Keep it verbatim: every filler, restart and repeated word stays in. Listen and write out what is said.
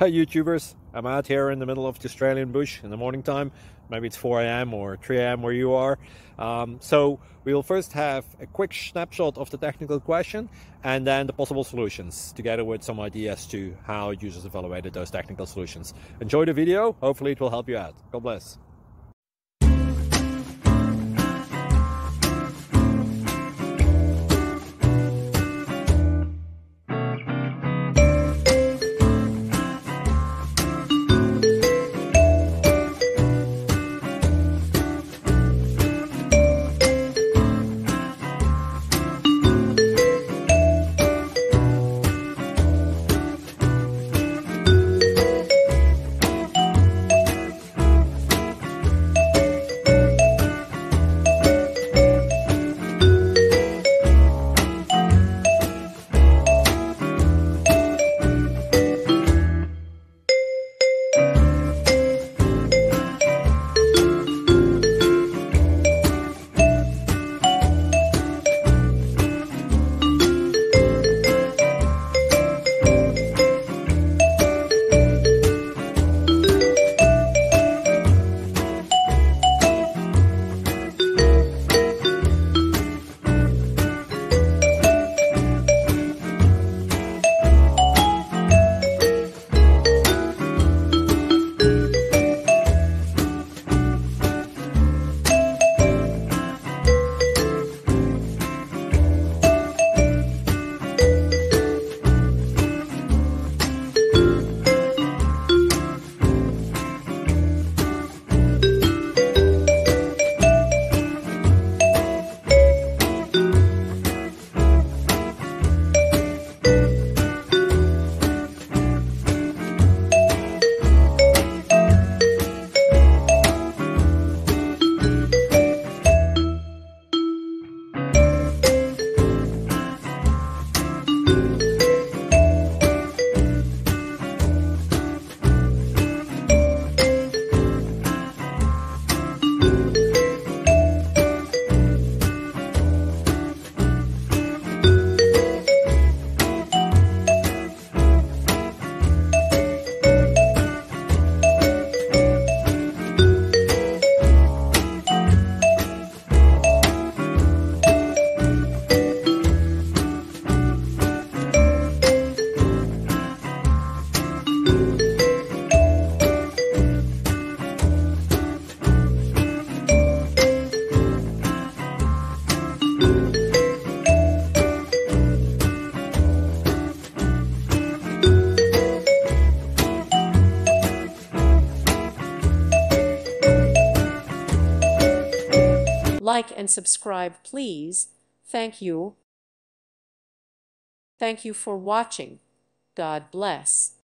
Hi YouTubers, I'm out here in the middle of the Australian bush in the morning time. Maybe it's four A M or three A M where you are. Um, so we'll first have a quick snapshot of the technical question and then the possible solutions, together with some ideas to how users evaluated those technical solutions. Enjoy the video, hopefully it will help you out. God bless. Like and subscribe, please. Thank you. Thank you for watching. God bless.